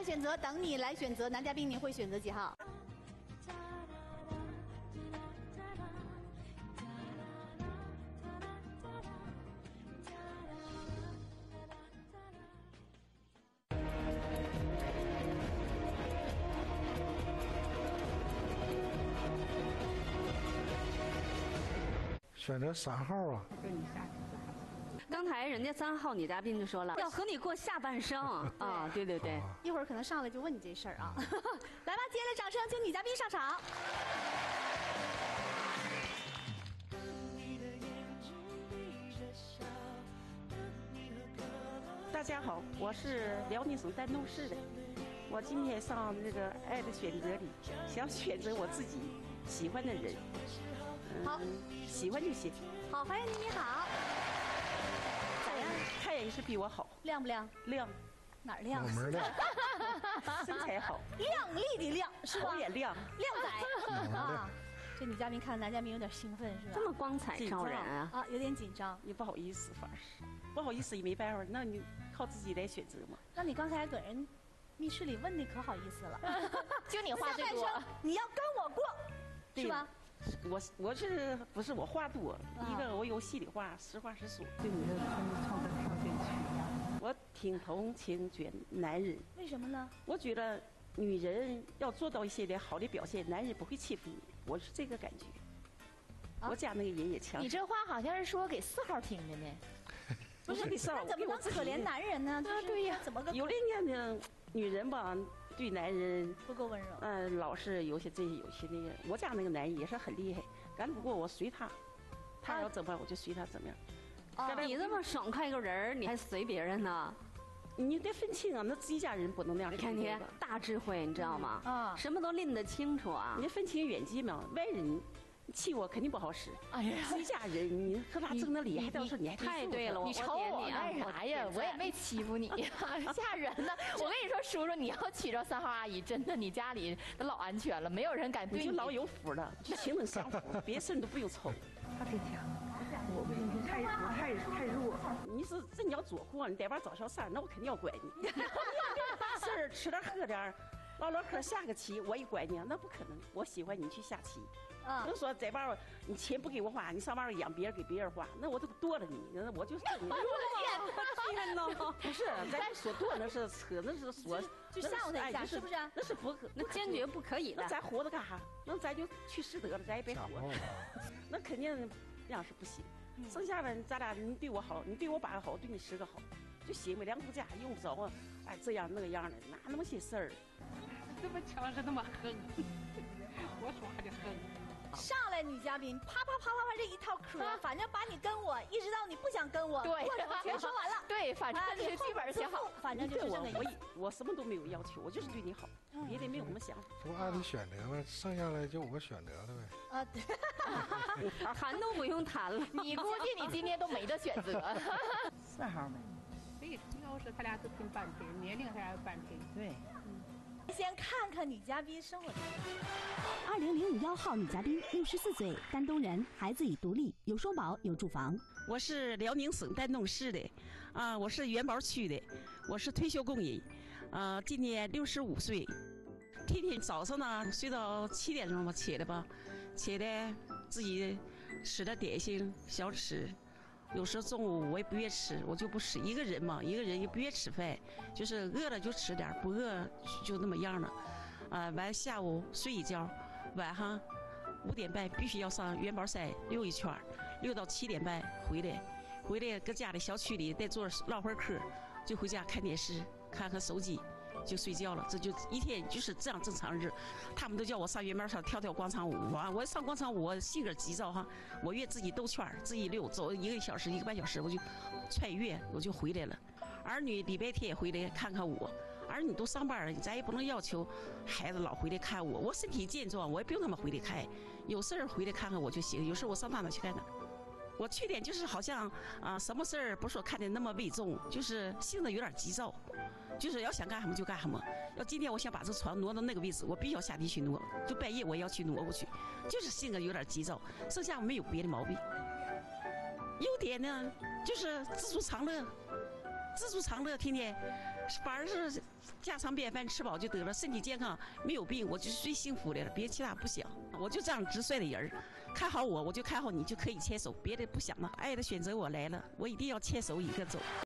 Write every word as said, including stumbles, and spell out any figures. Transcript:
选择，等你来选择。男嘉宾，你会选择几号？ 选择三号啊。 刚才人家三号女嘉宾就说了，要和你过下半生啊！对对对， 一会儿可能上来就问你这事儿啊。来吧，接着掌声，请女嘉宾上场。 大家好，我是辽宁省丹东市的。我今天上那个《爱的选择》里，想选择我自己喜欢的人。 好， 喜欢就行。 好，欢迎你，你好。咋样？ 看眼是比我好， 亮不亮？ 亮。 哪儿亮？ 脑门亮。 身材好， 亮丽的亮是吧？ 头也亮， 亮仔啊。这女嘉宾看男嘉宾有点兴奋是吧？ 这么光彩照人啊！ 啊，有点紧张。 也不好意思，反是不好意思也没办法，那你靠自己来选择嘛。 那你刚才搁人密室里问的可好意思了， 就你话最多， 你要跟我过，是吧？ 我我是不是我话多？一个我有心里话，实话实说。 对你的创造条件取样。 我挺同情觉男人， 为什么呢？ 我觉得女人要做到一些点好的表现，男人不会欺负你，我是这个感觉。我家那个人也强。 你这话好像是说给四号听的呢。 不是给四号， 怎么能可怜男人呢？ 啊，对呀， 怎么个有的年的女人吧，对男人不够温柔。 嗯，老是有些这些有些那个。我家那个男人也是很厉害，干不过我随他，他要怎么办我就随他怎么样。 哦，你这么爽快个人，你还随别人呢？ 你得分清啊，那自己家人不能那样。 你看你大智慧，你知道吗？啊，什么都拎得清楚啊。 你得分清远近嘛，外人气我肯定不好使。哎呀，自己家人你和他争得厉害，到时候你还太对了， 你瞅我干啥呀？我也没欺负你，吓人呢。我跟你说，叔叔，你要娶着三号阿姨，真的你家里都老安全了，没有人敢对你。 就老有福了，就情能相符，别事你都不用愁。 他挺强。我不行，太我太太弱。 你是这你要做货，你得把早上上，那我肯定要管你。事儿吃点喝点，唠唠嗑下个棋，我也管你，那不可能。我喜欢你去下棋。啊，都说在外你钱不给我花，你上外养别人给别人花，那我都剁了你，那我就是你。天哪！不是，咱说剁那是扯，那是说就吓唬他一下，是不是？ 那是不可， 那坚决不可以的。 那咱活着干啥？那咱就去世得了，咱也别活了。那肯定那样是不行。剩下的咱俩，你对我好，你对我八个好，我对你十个好，就行呗。两口家用不着啊，哎这样那个样的，哪那么些事儿？ 这么强势，那么横，我说话就横。 上来女嘉宾，啪啪啪啪啪这一套嗑，反正把你跟我，一直到你不想跟我， 对， 全说完了。 对，反正这剧本写好， 反正就是这个意思。 我我什么都没有要求，我就是对你好，别的没有什么想法。 这不按你选择吗？剩下来就我选择了呗。啊， 对， 谈都不用谈了。 你估计你今天都没得选择。 四号呗。所以主要是他俩都挺般配，年龄他俩般配。对。 先看看女嘉宾生活情况。 二零零五幺号女嘉宾，六十四岁，丹东人，孩子已独立，有收保，有住房。 我是辽宁省丹东市的，啊，我是元宝区的，我是退休工人，啊，今年六十五岁。天天早上呢睡到七点钟吧起来吧，起来自己吃点点心小吃。有时候中午我也不愿吃，我就不吃。一个人嘛，一个人也不愿吃饭，就是饿了就吃点，不饿就那么样了。啊，完下午睡一觉，晚上五点半必须要上元宝山溜一圈，溜到七点半回来，回来搁家里小区里再坐唠会儿嗑，就回家看电视，看看手机。就睡觉了，这就一天就是这样正常日。他们都叫我上元宝上跳跳广场舞啊！我上广场舞，我性格急躁哈，我愿自己兜圈自己溜，走一个小时一个半小时，我就穿越，我就回来了。儿女礼拜天也回来看看我，儿女都上班了，咱也不能要求孩子老回来看我。我身体健壮，我也不用他们回来看，有事儿回来看看我就行。有事我上哪哪去看哪。我缺点就是好像啊，什么事儿不是说看得那么危重，就是性子有点急躁，就是要想干什么就干什么。要今天我想把这床挪到那个位置，我必须要下地去挪，就半夜我要去挪过去，就是性格有点急躁，剩下没有别的毛病。优点呢，就是知足常乐， 知足常乐，天天反而是家常便饭，吃饱就得了，身体健康，没有病，我就是最幸福的了，别其他不想。我就这样直率的人，看好我，我就看好你，就可以牵手，别的不想了。爱的选择我来了，我一定要牵手一个走。